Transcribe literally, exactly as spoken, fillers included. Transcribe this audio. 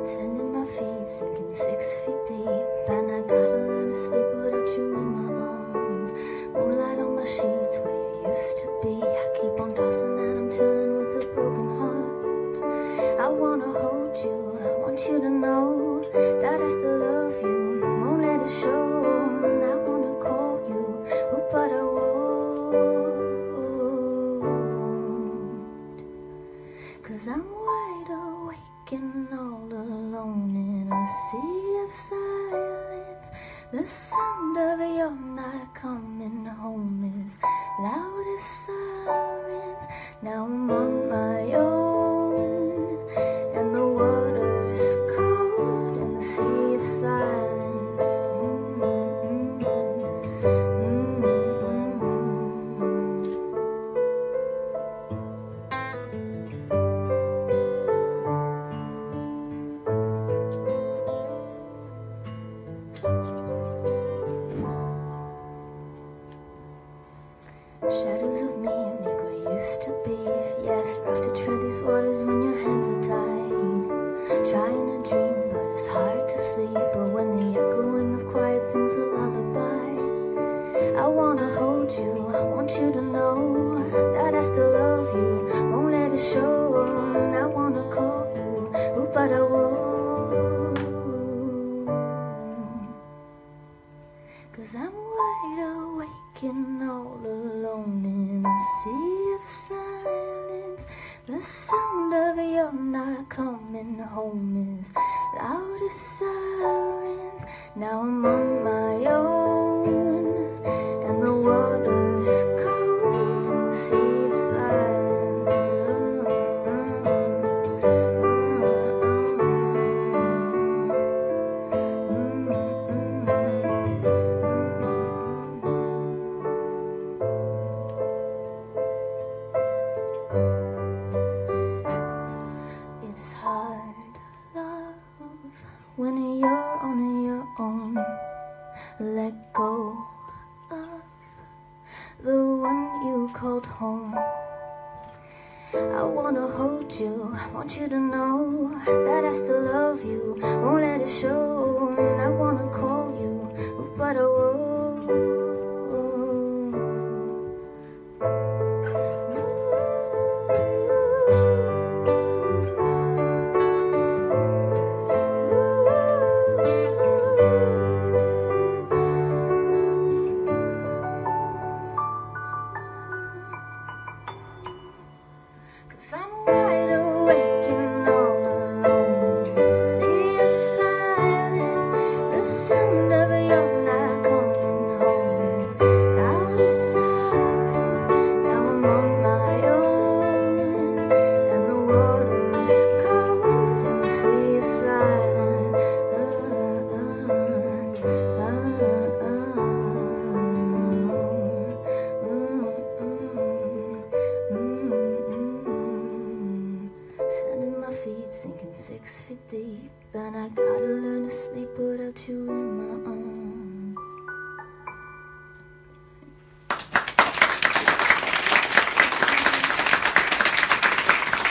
Sending my feet sinking six feet deep, and I gotta learn to sleep without you in my arms. Moonlight on my sheets where you used to be. I keep on tossing and I'm turning with a broken heart. I wanna hold you, I want you to know that I still love you, won't let it show. And I wanna call you, oh, but I won't, 'cause I'm wide awake and all alone in a sea of silence. The sound of your night coming home is loud as sirens. Now I'm on my own, and the water's cold in the sea of silence. Mm-hmm. Shadows of me make what used to be. Yes, rough to tread these waters when your hands are tied. Trying to dream, but it's hard to sleep. But when the echoing of quiet sings a lullaby, I wanna hold you, I want you to know that I still love you, won't let it show. And I wanna call you, oh, but I won't, 'cause I'm wide awake and all alone in a sea of silence. The sound of your night coming home is loud as sirens. Now I'm on my own, and the water's cold in the sea of silence. It's hard, love, when you're on your own. Let go of the one you called home. I wanna hold you, I want you to know that I still love you, won't let it show. And I wanna call you, but I won't. I'm wide awake and all alone in a sea of silence. The sound of your night coming home is loud as sirens. Now I'm on my own, and the water's cold in the sea of silence. Uh, uh, uh, uh, mm, mm, mm. Sending my feet sinking six feet deep, and I gotta learn to sleep without you in my arms.